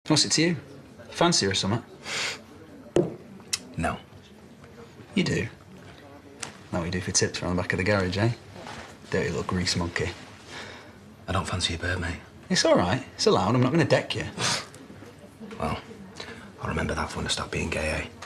What's it to you? Fancy her or something? No. You do? Like we do for tips around the back of the garage, eh? Dirty little grease monkey. I don't fancy your bird, mate. It's all right. It's allowed. I'm not going to deck you. Well, I'll remember that for when I stop being gay, eh?